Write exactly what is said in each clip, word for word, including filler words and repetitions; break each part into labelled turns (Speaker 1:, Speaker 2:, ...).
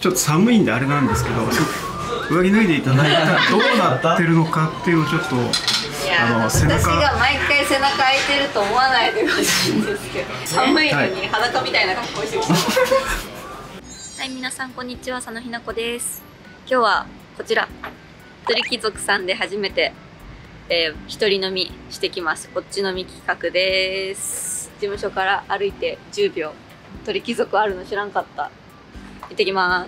Speaker 1: ちょっと寒いんであれなんですけど、上着脱いでいただいたらどうなってるのかっていうのをちょっと。
Speaker 2: いや、あの私が毎回背中開いてると思わないでほしいんですけど、寒いのに裸みたいな格好してきた。はい、皆さんこんにちは、佐野ひな子です。今日はこちら鳥貴族さんで初めて、えー、一人飲みしてきます。こっち飲み企画です。事務所から歩いてじゅうびょう、鳥貴族あるの知らんかった。行ってきます。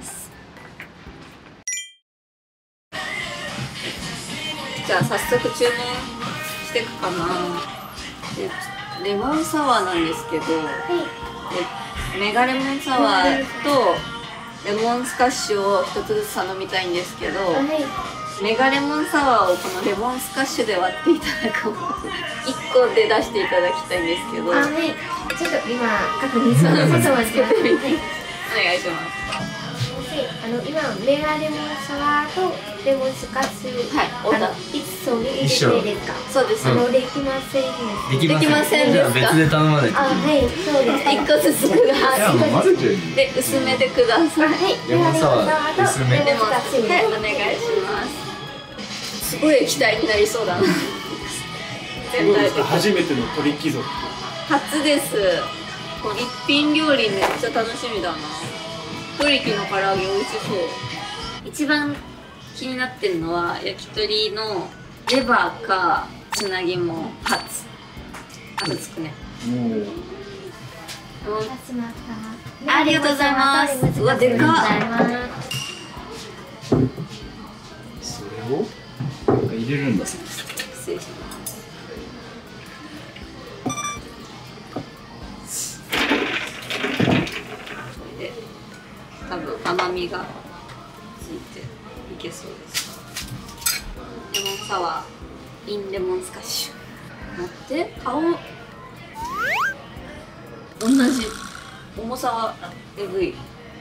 Speaker 2: じゃあ早速注文していくかな。でレモンサワーなんですけど、はい、でメガレモンサワーとレモンスカッシュを一つずつ頼みたいんですけど、はい、メガレモンサワーをこのレモンスカッシュで割っていただくいっこで出していただきたいんですけど、はい、
Speaker 3: ちょっと今確認するのでつけてみてお
Speaker 2: 願いします。
Speaker 3: あの今メガレモンサワーとレモンスカッシュ、はい、オーダー一緒に入れていいですか？
Speaker 2: そうです。
Speaker 3: あのできません。
Speaker 2: できませんですか？
Speaker 4: 別で頼まないと。
Speaker 3: あ、はい、そうです。
Speaker 2: 一個ずつください。で薄めでください。はい、
Speaker 4: レモンサワー薄め。
Speaker 2: レモンスカッシュ、はい、お願いします。すごい液体になりそうだな。全体的。
Speaker 1: 初めての鳥貴族。
Speaker 2: 初です。こう一品料理めっちゃ楽しみだな。鳥貴の唐揚げ美味しそう。一番気になってるのは焼き鳥のレバーかつなぎもハツ。ハツつくね。ありがとうございます。うわ、でかっ。
Speaker 4: それを入れるんだ。失
Speaker 2: 礼します。多分甘みがついていけそうです。レモンサワーインレモンスカッシュ。待って、顔同じ。重さはえぐい。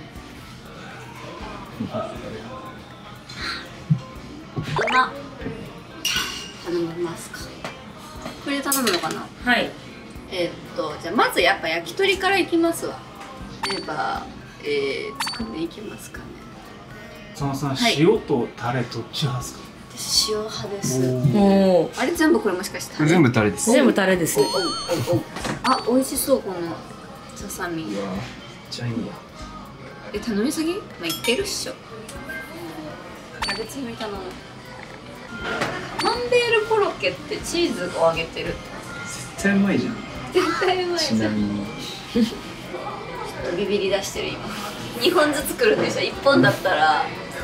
Speaker 2: 今頼みますか。これで頼むのかな。はい。えー、っとじゃあまずやっぱ焼き鳥からいきますわ。レバー、えー、作っていきますかね。
Speaker 1: 佐野さん、はい、塩とタレどっち派ですか？
Speaker 2: 私塩派です。おあれ全部これもしかして
Speaker 4: 全部タレです。
Speaker 5: 全部タレです。
Speaker 2: あ、美味しそう。このささみ。めっ
Speaker 4: ちゃいいや。
Speaker 2: え、頼みすぎ？まあいけるっしょ。キャベツみたいなの。マンベールコロッケってチーズを揚げてる。
Speaker 4: 絶対うまいじゃん。
Speaker 2: 絶対うまいじゃん。
Speaker 4: ちなみに
Speaker 2: ビビり出してる今。にほんずつ作るんでしょ。いっぽんだったら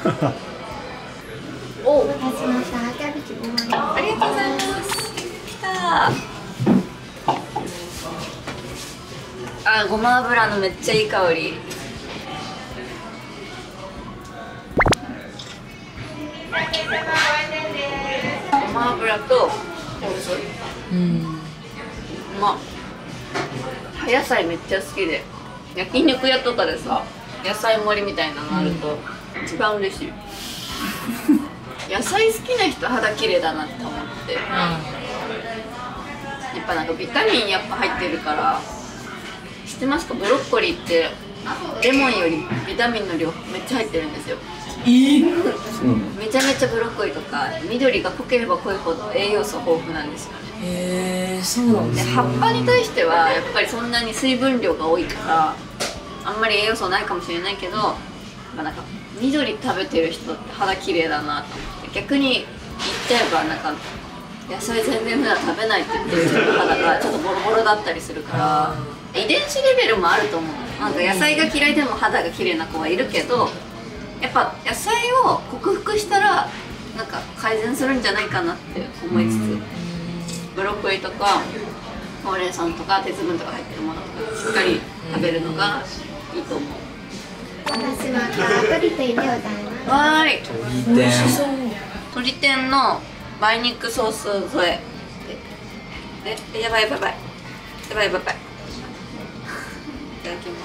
Speaker 2: お、お待たせしました。キャベツごまです。ありがとうございます。きた。あ、ごま油のめっちゃいい香り。ごま油と香草。うん。うまっ。葉野菜めっちゃ好きで、焼肉屋とかでさ野菜盛りみたいなのあると一番嬉しい。野菜好きな人肌綺麗だなって思って、うん、やっぱなんかビタミンやっぱ入ってるから。知ってますか？ブロッコリーってレモンよりビタミンの量めっちゃ入ってるんですよ。えー、めちゃめちゃブロッコリーとか緑が濃ければ濃いほど栄養素豊富なんですよね。
Speaker 5: へえ、そうなんですね。
Speaker 2: で葉っぱに対してはやっぱりそんなに水分量が多いからあんまり栄養素ないかもしれないけど、まあ、なんか緑食べてる人って肌綺麗だなと思って、逆に言っちゃえばなんか野菜全然普段食べないって言ってる人の肌がちょっとボロボロだったりするから、遺伝子レベルもあると思う。なんか野菜が嫌いでも肌が綺麗な子はいるけど、やっぱ野菜を克服したらなんか改善するんじゃないかなって思いつつ、ブロッコリーとかほうれん草とか鉄分とか入ってるものとかしっかり食べるのがいいと思う。
Speaker 3: 私は鶏天でございます。
Speaker 2: わーい。
Speaker 4: 鶏天。
Speaker 2: 鶏天の梅肉ソース添え。え、え、やばいやばいやばいやばいやばい。いただきます。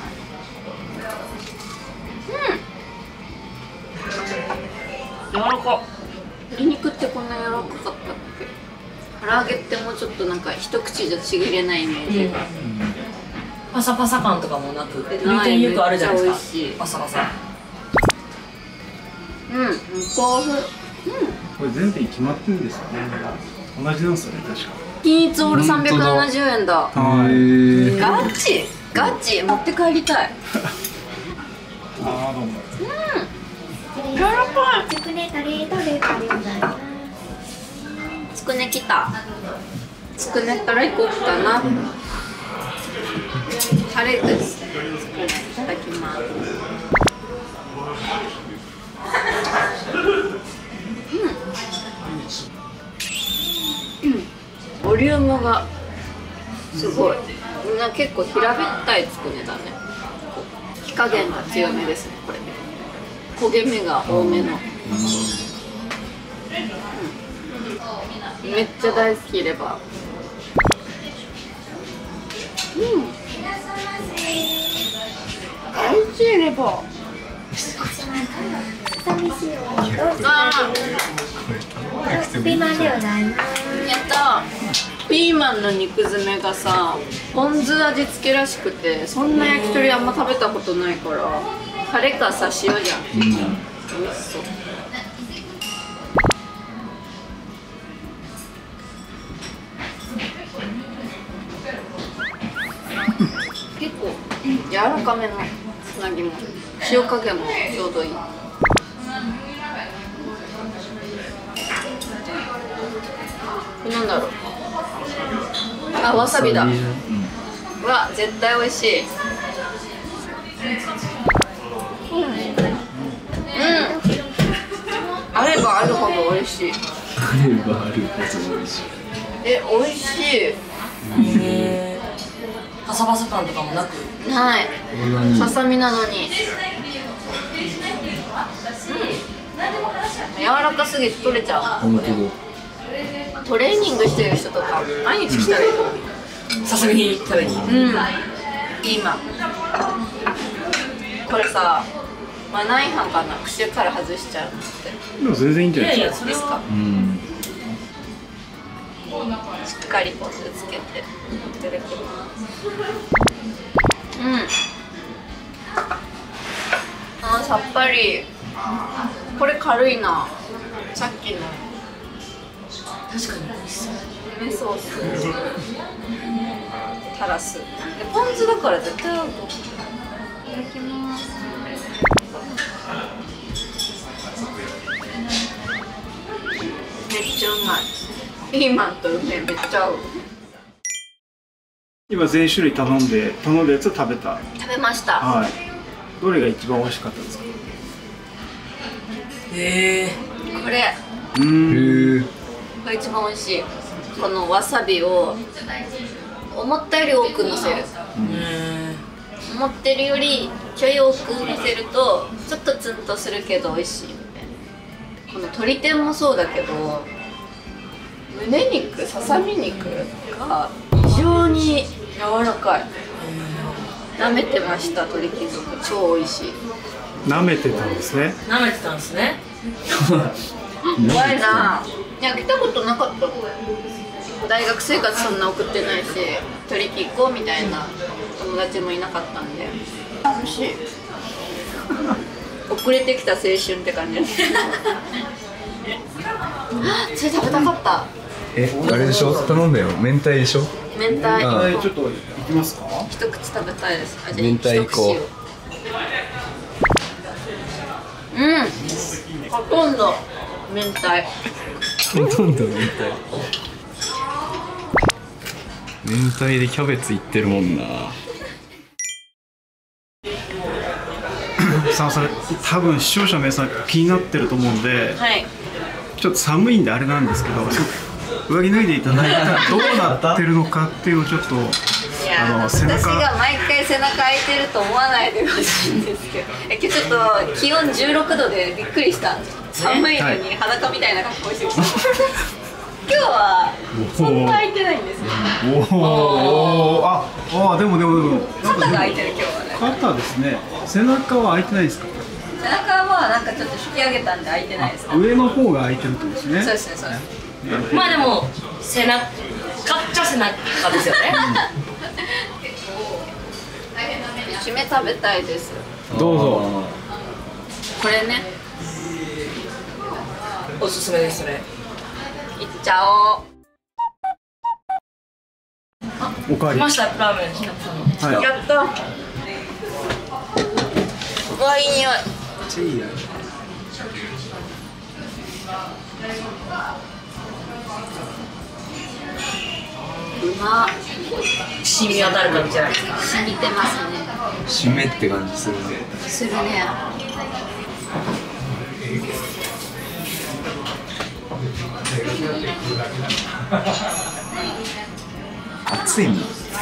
Speaker 2: うん。柔らか。鶏肉ってこんな柔らかかったっけ？唐揚げってもうちょっとなんか一口じゃちぎれないイメージが。
Speaker 5: パサパサ感とかもなく、鶏天よくあるじゃないですか。パサパサ。
Speaker 2: 豆腐。
Speaker 1: これ全店決まってるんですよね。同じなんですよね、確か。
Speaker 2: 均一オールさんびゃくななじゅうえんだ。
Speaker 1: はい。
Speaker 2: ガチガチ持って帰りたい。
Speaker 1: ああ、どうも。
Speaker 2: 柔らかい。
Speaker 3: つくねカレーとレバーでございます。
Speaker 2: つくねきた。つくねからいこうかな。タレです。つくねいただきます。うん。うん。ボリュームがすごい。みんな結構平べったいつくねだね。火加減が強めですね、これ。焦げ目が多めの。うん、めっちゃ大好きレバー。うん。美味しいレバー。
Speaker 3: さみしいよ。
Speaker 2: あ
Speaker 3: ピーマンでございます。
Speaker 2: ー、やったー。ピーマンの肉詰めがさ、ポン酢味付けらしくて、そんな焼き鳥あんま食べたことないから、タレかさ塩じゃん。うん、美味しそう。結構柔らかめのつなぎも塩加減もちょうどいい。なんだろう。あ、わさびだ。うわ、絶対美味しい。うん。うん。あればあるほど美味しい。
Speaker 4: あればあるほど美味しい。
Speaker 2: え、美味しい。
Speaker 5: へえ。パサパサ感とかもなく。
Speaker 2: ない。ささみなのに。うん。柔らかすぎて取れちゃう。
Speaker 4: 本当だ。
Speaker 2: トレーニングしてる人とか毎日来たらいい。
Speaker 5: さすがに食べに。
Speaker 2: うん。ピーマン。これさ、マナー違反かな。串から外しちゃうって。
Speaker 1: でも全然いいんじゃないですか。
Speaker 5: いやいや、それ
Speaker 2: ですか。
Speaker 4: うん。
Speaker 2: しっかりポン酢つけていただきます。うん。あー、さっぱり。これ軽いな。さっきの
Speaker 5: 確かに美味しそう。
Speaker 2: 梅ソース垂らす。でポン酢だから絶対合うと思う。いただきます。めっちゃうまい。ピーマンと梅めっちゃ合う。
Speaker 1: 今全種類頼んで頼んだやつ食べた。
Speaker 2: 食べました。
Speaker 1: はい。どれが一番美味しかったですか。
Speaker 5: へえ。
Speaker 2: これ
Speaker 1: うーん。
Speaker 4: へえ。
Speaker 2: これ一番美味しい。このわさびを思ったより多くのせる。思ってるよりちょい多くのせるとちょっとツンとするけど美味しいみたいな。この鶏天もそうだけど、胸肉、ささみ肉が異常に柔らかい。舐めてました。鶏貴族超美味しい。
Speaker 1: 舐めてたんですね。
Speaker 5: 舐めてたんですね。
Speaker 2: 怖いな。いや、来たことなかったの。大学生活そんな送ってないし、取り行こうみたいな友達もいなかったんで楽しい。遅れてきた青春って感じ。それ食べたかった。
Speaker 4: え、あれでしょ、頼んだよ、明太でしょ。
Speaker 2: 明太。
Speaker 4: あ
Speaker 1: えー、ちょっと行きますか。
Speaker 2: 一口食べたいです。あ、じゃあ
Speaker 4: 明太
Speaker 2: 一口を。うん、ほとんど明太。
Speaker 4: ほとんど明太。明太でキャベツいってるもんな。
Speaker 1: さあ、それ多分視聴者の皆さん気になってると思うんで、
Speaker 2: はい。
Speaker 1: ちょっと寒いんであれなんですけど、上着脱いでいただいたらどうなってるのかっていうのをちょっと
Speaker 2: いや、
Speaker 1: あの
Speaker 2: 私
Speaker 1: 背中
Speaker 2: が毎回背中開いてると思わないでほしいんですけど、え、今日ちょっと気温じゅうろくどでびっくりした。寒いのに裸みたいな格好してきた。今日はそんな開いてないんですよ。
Speaker 1: おお、ああ、でもでもでも
Speaker 2: 肩が開いてる今日はね。
Speaker 1: 肩ですね。背中は開いてないですか。
Speaker 2: 背中はなんかちょっと引き上げたんで開いてないです。
Speaker 1: 上の方が開いてるってことですね。
Speaker 2: そうですね、そうです。
Speaker 5: まあでも背中っちゃ背中ですよね。
Speaker 2: 締め食べたいです。
Speaker 1: どうぞ。
Speaker 2: これね。
Speaker 5: おすすめですそれ。
Speaker 2: いっちゃおう。
Speaker 1: おかわり。
Speaker 5: 来ましたラーメンひなこさんの。
Speaker 1: はい。
Speaker 2: やった。うわ、いい匂い。
Speaker 4: めっちゃいいやん。
Speaker 2: うまっ。
Speaker 5: 染み渡る感じじゃないですか。
Speaker 2: 染みてますね。
Speaker 4: 締めって感じするね。
Speaker 2: するね。
Speaker 4: 熱いもん。
Speaker 2: う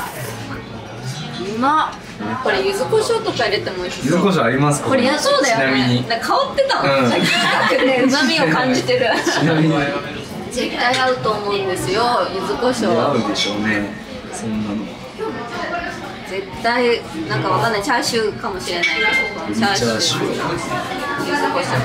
Speaker 2: まっ。これ柚子胡椒とか入れても美味しそう。
Speaker 4: 柚子胡椒ありますか？
Speaker 2: これいやそうだよ
Speaker 4: ちなみに。
Speaker 2: ね。なんか香ってたの。
Speaker 4: うん
Speaker 2: さっきからね、旨味を感じてる。
Speaker 4: ちなみに。
Speaker 2: 絶対合うと思うんですよ。柚子胡椒は。
Speaker 4: 合うでしょうね。そんなの。
Speaker 2: 絶対なんかわかんないチャーシューかもしれないけど。
Speaker 4: チャーシュー。
Speaker 2: 柚子胡椒。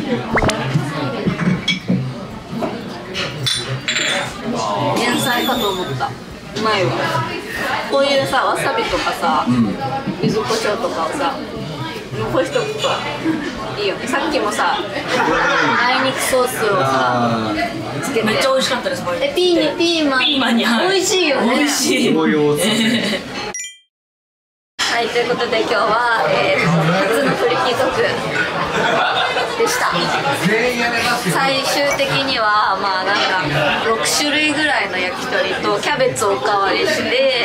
Speaker 2: 天才かと思った。うまいわ。こういうさわさびとかさ、
Speaker 4: うん。
Speaker 2: 柚子胡椒とかをさ残しとくといいよね。さっきもさあいにくソースをさ
Speaker 4: あ
Speaker 2: つけて
Speaker 5: めっちゃ美味しかったですこれ。
Speaker 2: えピーにピーマン
Speaker 5: ピーマンにはい
Speaker 2: 美味しいよね。
Speaker 5: 美味しい。
Speaker 4: 応用つ
Speaker 2: はい、ということで今日は、えー、初のフリキトークでした。最終的にはまあなんかろくしゅるいぐらいの焼き鳥とキャベツをおかわりして、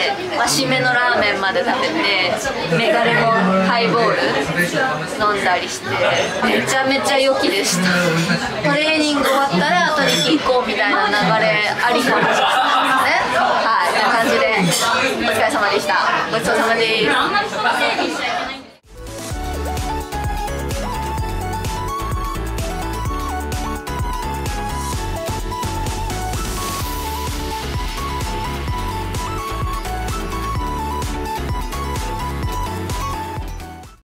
Speaker 2: まあ、締めのラーメンまで食べてメガレモンハイボール飲んだりしてめちゃめちゃ良きでした。トレーニング終わったら取り行こうみたいな流れありかもしれないですね。はい、という感じでお疲れ様でした。ごちそうさまです。